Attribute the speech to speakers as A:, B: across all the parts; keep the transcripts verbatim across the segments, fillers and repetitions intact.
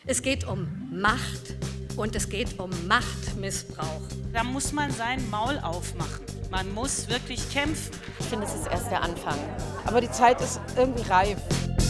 A: Es geht um Macht und es geht um Machtmissbrauch.
B: Da muss man sein Maul aufmachen. Man muss wirklich kämpfen.
C: Ich finde, es ist erst der Anfang.
D: Aber die Zeit ist irgendwie reif.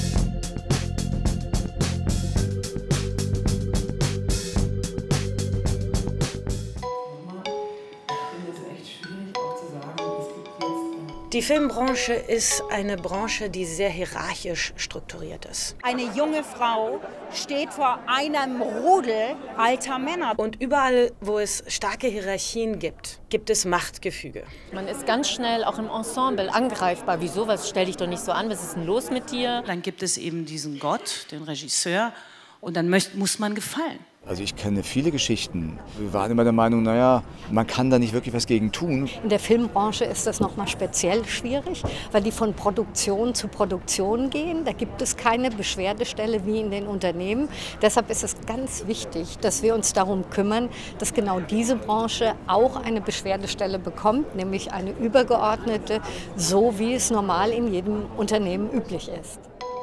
E: Die Filmbranche ist eine Branche, die sehr hierarchisch strukturiert ist.
F: Eine junge Frau steht vor einem Rudel alter Männer.
E: Und überall, wo es starke Hierarchien gibt, gibt es Machtgefüge.
C: Man ist ganz schnell auch im Ensemble angreifbar. Wieso? Was, stell dich doch nicht so an, was ist denn los mit dir?
B: Dann gibt es eben diesen Gott, den Regisseur, und dann möcht, muss man gefallen.
G: Also ich kenne viele Geschichten. Wir waren immer der Meinung, naja, man kann da nicht wirklich was gegen tun.
A: In der Filmbranche ist das noch mal speziell schwierig, weil die von Produktion zu Produktion gehen. Da gibt es keine Beschwerdestelle wie in den Unternehmen. Deshalb ist es ganz wichtig, dass wir uns darum kümmern, dass genau diese Branche auch eine Beschwerdestelle bekommt, nämlich eine übergeordnete, so wie es normal in jedem Unternehmen üblich ist.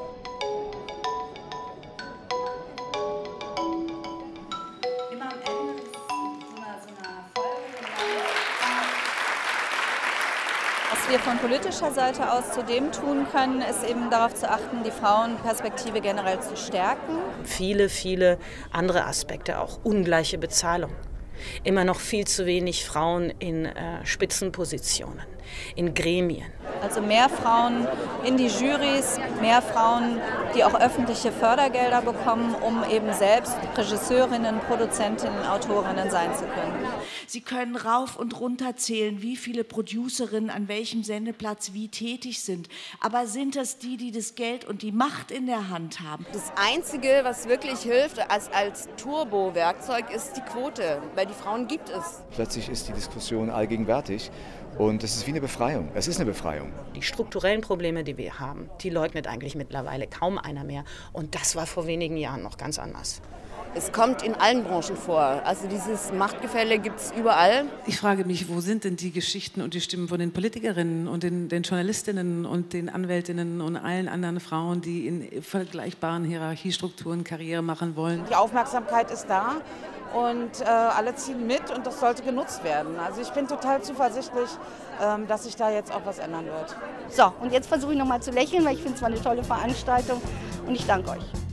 H: Was wir von politischer Seite aus zudem tun können, ist eben darauf zu achten, die Frauenperspektive generell zu stärken.
E: Viele, viele andere Aspekte, auch ungleiche Bezahlung. Immer noch viel zu wenig Frauen in äh, Spitzenpositionen, in Gremien.
H: Also mehr Frauen in die Jurys, mehr Frauen, die auch öffentliche Fördergelder bekommen, um eben selbst Regisseurinnen, Produzentinnen, Autorinnen sein zu können.
I: Sie können rauf und runter zählen, wie viele Producerinnen an welchem Sendeplatz wie tätig sind. Aber sind das die, die das Geld und die Macht in der Hand haben?
J: Das Einzige, was wirklich hilft als, als Turbo-Werkzeug, ist die Quote, weil die Frauen gibt es.
G: Plötzlich ist die Diskussion allgegenwärtig und es ist wie eine Befreiung. Es ist eine Befreiung.
E: Die strukturellen Probleme, die wir haben, die leugnet eigentlich mittlerweile kaum einer mehr. Und das war vor wenigen Jahren noch ganz anders.
J: Es kommt in allen Branchen vor. Also dieses Machtgefälle gibt es überall.
K: Ich frage mich, wo sind denn die Geschichten und die Stimmen von den Politikerinnen und den, den Journalistinnen und den Anwältinnen und allen anderen Frauen, die in vergleichbaren Hierarchiestrukturen Karriere machen wollen?
D: Die Aufmerksamkeit ist da und äh, alle ziehen mit und das sollte genutzt werden. Also ich bin total zuversichtlich, ähm, dass sich da jetzt auch was ändern wird.
L: So, und jetzt versuche ich noch mal zu lächeln, weil ich finde es war eine tolle Veranstaltung und ich danke euch.